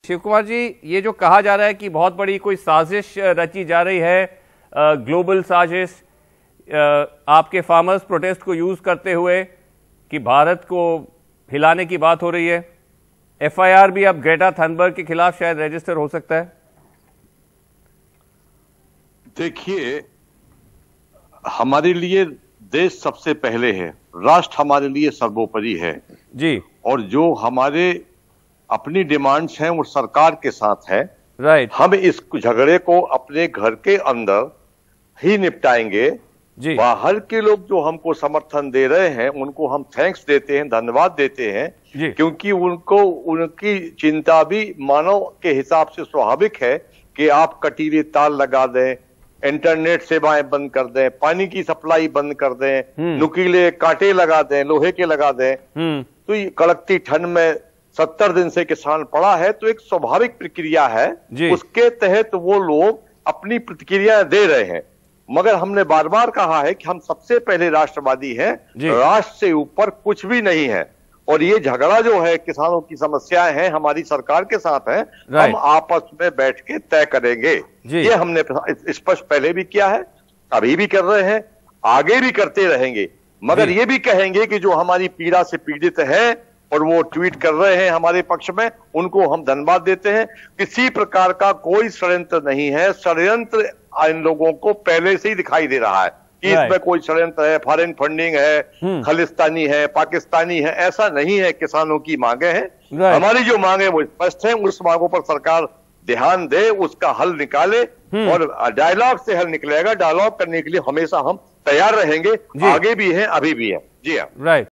शिव कुमार जी, ये जो कहा जा रहा है कि बहुत बड़ी कोई साजिश रची जा रही है, ग्लोबल साजिश, आपके फार्मर्स प्रोटेस्ट को यूज करते हुए कि भारत को हिलाने की बात हो रही है। एफआईआर भी अब ग्रेटा थनबर्ग के खिलाफ शायद रजिस्टर हो सकता है। देखिए, हमारे लिए देश सबसे पहले है, राष्ट्र हमारे लिए सर्वोपरि है जी। और जो हमारे अपनी डिमांड्स हैं वो सरकार के साथ है। राइट। हम इस झगड़े को अपने घर के अंदर ही निपटाएंगे जी। बाहर के लोग जो हमको समर्थन दे रहे हैं उनको हम थैंक्स देते हैं, धन्यवाद देते हैं जी। क्योंकि उनको उनकी चिंता भी मानव के हिसाब से स्वाभाविक है कि आप कटीले तार लगा दें, इंटरनेट सेवाएं बंद कर दें, पानी की सप्लाई बंद कर दें, नुकीले कांटे लगा दें, लोहे के लगा दें। तो ये कड़कती ठंड में 70 दिन से किसान पड़ा है, तो एक स्वाभाविक प्रक्रिया है, उसके तहत वो लोग अपनी प्रतिक्रिया दे रहे हैं। मगर हमने बार बार कहा है कि हम सबसे पहले राष्ट्रवादी हैं, राष्ट्र से ऊपर कुछ भी नहीं है। और ये झगड़ा जो है, किसानों की समस्याएं हैं, हमारी सरकार के साथ है, हम आपस में बैठ के तय करेंगे। ये हमने स्पष्ट पहले भी किया है, अभी भी कर रहे हैं, आगे भी करते रहेंगे। मगर ये भी कहेंगे कि जो हमारी पीड़ा से पीड़ित है और वो ट्वीट कर रहे हैं हमारे पक्ष में, उनको हम धन्यवाद देते हैं। किसी प्रकार का कोई षड्यंत्र नहीं है। षड्यंत्र इन लोगों को पहले से ही दिखाई दे रहा है कि इसमें कोई षड्यंत्र है, फॉरेन फंडिंग है, खालिस्तानी है, पाकिस्तानी है, ऐसा नहीं है। किसानों की मांगे हैं, हमारी जो मांगे वो स्पष्ट है। उस मांगों पर सरकार ध्यान दे, उसका हल निकाले और डायलॉग से हल निकलेगा। डायलॉग करने के लिए हमेशा हम तैयार रहेंगे, आगे भी हैं, अभी भी हैं। जी हाँ, राइट।